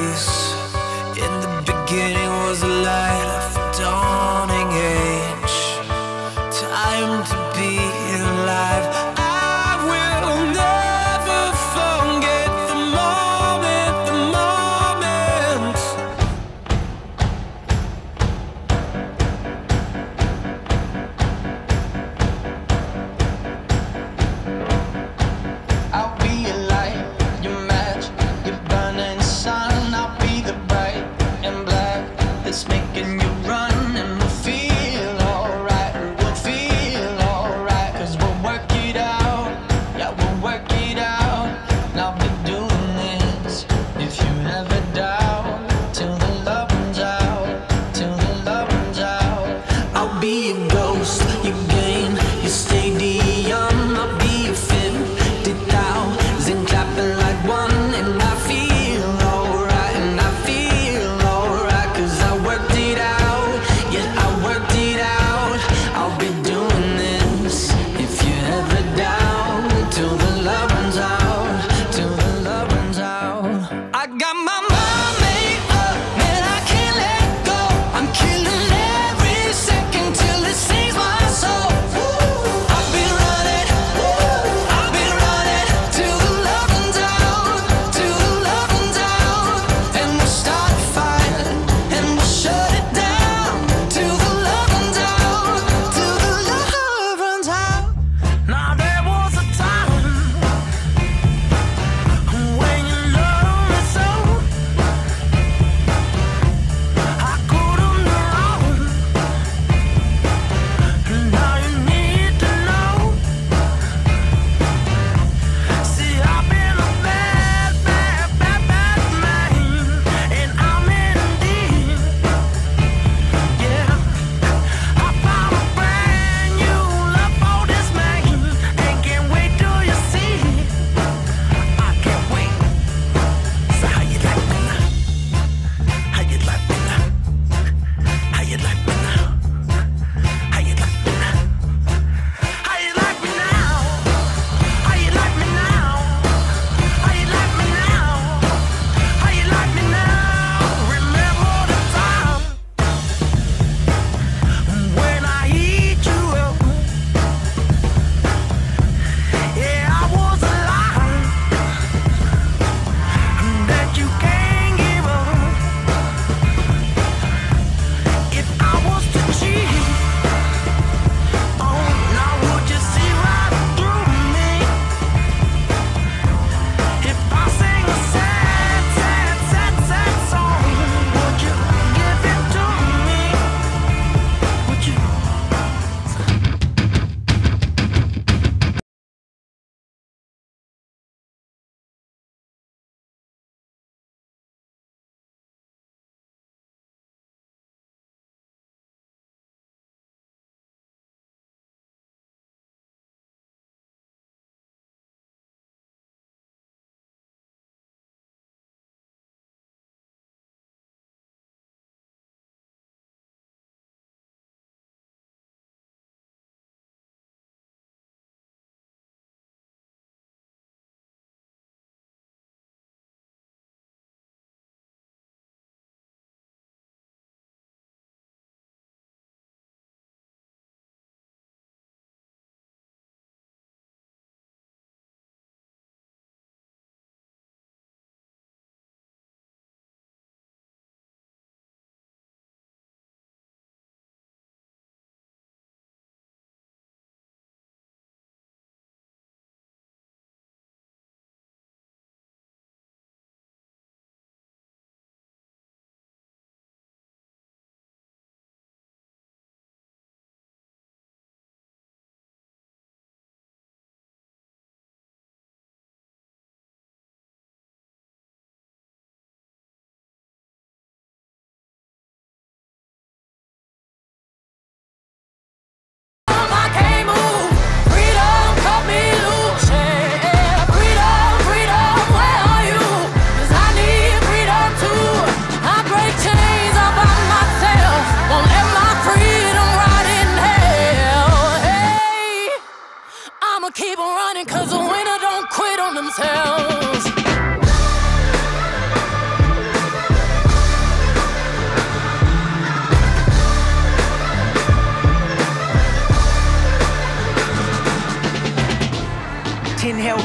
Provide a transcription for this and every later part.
ways. In the beginning was a light of a dawning age. Time to be alive. I will never forget the moment, the moment. I'll be your light, your match, your burning sun. I'll be the bright and black that's making you run, and we'll feel alright, we'll feel alright, 'cause we'll work it out, yeah, we'll work it out. And I'll be doing this if you ever doubt, till the love runs out, till the love runs out. I'll be your ghost, your game, your stadium. I'll be your 50,000 clapping like one, and I feel alright, and I feel alright, 'cause I worked it out, yeah, I worked it out. I'll be doing this if you ever down, till the love runs out, till the love runs out. I got my mind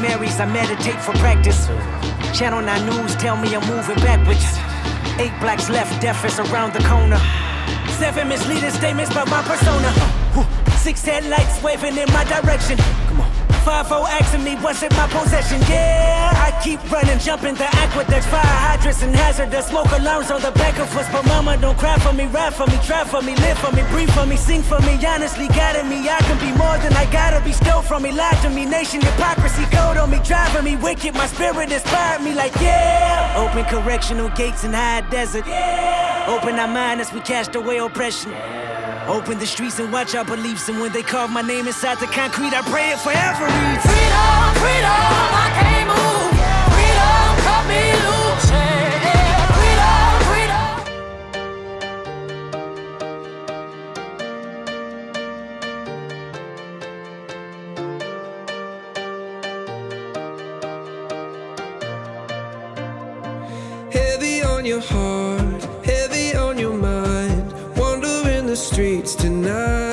Marys, I meditate for practice. Channel 9 News tell me I'm moving backwards. 8 blacks left, death is around the corner. 7 misleading statements about my persona. 6 headlights waving in my direction. Come on. 5-0 asking me what's in my possession. Yeah, I keep running, jumping the aqueducts, fire hydrants and hazardous smoke alarms on the back of us. But mama, don't cry for me, ride for me, try for me, live for me, breathe for me, sing for me. Honestly, guiding me, I can be more than I gotta be. Stole from me, lied to me, nation hypocrisy, gold on me, driving me wicked. My spirit inspired me like yeah. Open correctional gates in high desert. Yeah. Open our mind as we cast away oppression. Open the streets and watch our beliefs. And when they carve my name inside the concrete, I pray it forever reads. Freedom, freedom, I can't move. Freedom, cut me loose. Yeah. Freedom, freedom. Heavy on your heart, heavy on your mind. Wander in the streets tonight.